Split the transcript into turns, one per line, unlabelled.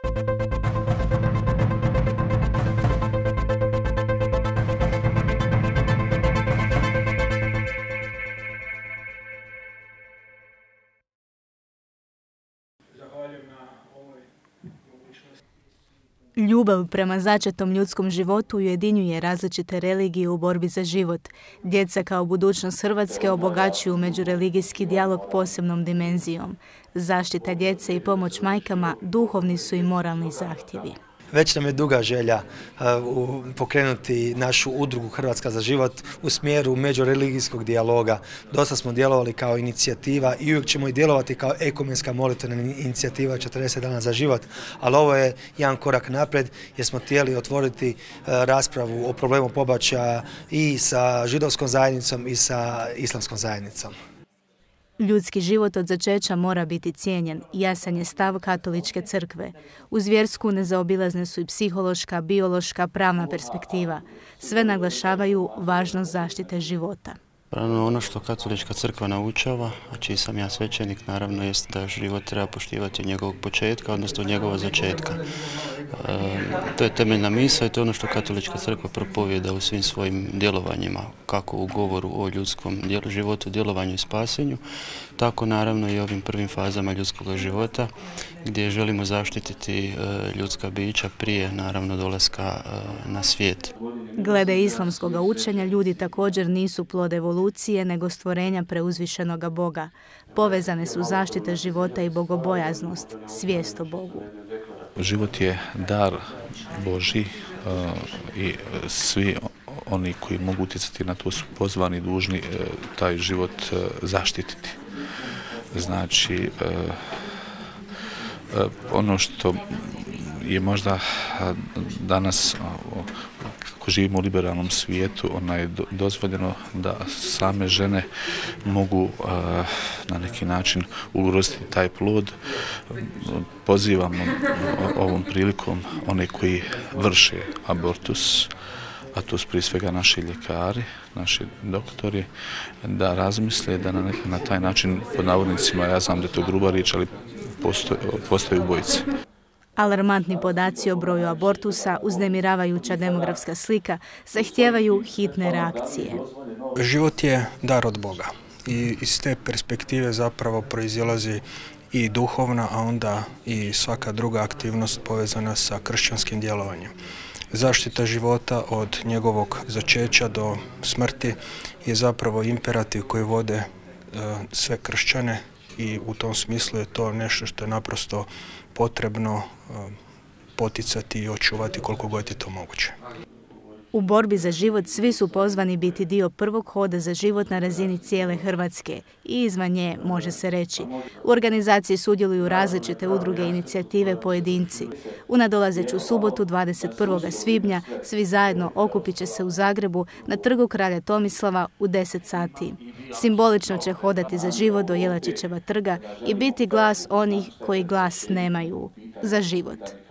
Ljubav prema začetom ljudskom životu ujedinjuje različite religije u borbi za život. Djeca kao budućnost Hrvatske obogaćuju međureligijski dijalog posebnom dimenzijom. Zaštita djece i pomoć majkama duhovni su i moralni zahtjevi.
Već nam je duga želja pokrenuti našu udrugu Hrvatska za život u smjeru međureligijskog dijaloga. Dosta smo djelovali kao inicijativa i uvijek ćemo i djelovati kao ekumenska molitvena inicijativa 40 dana za život, ali ovo je jedan korak naprijed jer smo htjeli otvoriti raspravu o problemu pobačaja i sa židovskom zajednicom i sa islamskom zajednicom.
Ljudski život od začeća mora biti cijenjen, jasan je stav Katoličke crkve. Uz vjersku nezaobilazne su i psihološka, biološka, pravna perspektiva. Sve naglašavaju važnost zaštite života.
Ono što Katolička crkva naučava, a čiji sam ja svećenik, naravno jest da život treba poštivati od njegovog početka, odnosno od njegovog začetka. To je temeljna misao i to je ono što Katolička crkva propovijeda u svim svojim djelovanjima, kako u govoru o ljudskom životu, djelovanju i spasenju, tako naravno i ovim prvim fazama ljudskog života, gdje želimo zaštititi ljudska bića prije naravno dolaska na svijet.
Glede islamskog učenja, ljudi također nisu plod evolucije, nego stvorenja preuzvišenoga Boga. Povezane su zaštita života i bogobojaznost, svijest o Bogu.
Život je dar Božji i svi oni koji mogu utjecati na to su pozvani, dužni taj život zaštititi. Znači, ono što je možda danas, kako živimo u liberalnom svijetu, je dozvoljeno da same žene mogu na neki način ugroziti taj plod. Pozivamo ovom prilikom one koji vrše abortus, a to su prije svega naši ljekari, naši doktori, da razmisle da na taj način, pod navodnicima, ja znam da je to gruba riječ, ali postoje ubojice.
Alarmantni podaci o broju abortusa, uznemiravajuća demografska slika, zahtijevaju hitne reakcije.
Život je dar od Boga i iz te perspektive zapravo proizilazi i duhovna, a onda i svaka druga aktivnost povezana sa kršćanskim djelovanjem. Zaštita života od njegovog začeća do smrti je zapravo imperativ koji vode sve kršćane i u tom smislu je to nešto što je naprosto potrebno poticati i očuvati koliko god je to moguće.
U borbi za život svi su pozvani biti dio prvog hoda za život na razini cijele Hrvatske i izvan nje, može se reći. U organizaciji sudjeluju različite udruge i inicijative pojedinci. U nadolazeću subotu 21. svibnja svi zajedno okupit će se u Zagrebu na trgu kralja Tomislava u 10 sati. Simbolično će hodati za život do Jelačićeva trga i biti glas onih koji glas nemaju. Za život.